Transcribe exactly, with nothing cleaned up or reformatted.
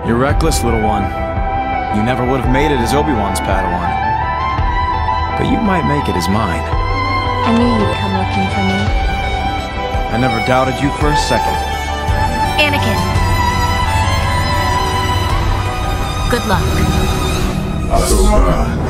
You're reckless, little one. You never would have made it as Obi-Wan's Padawan. But you might make it as mine. I knew you'd come looking for me. I never doubted you for a second. Anakin. Good luck. Ahsoka.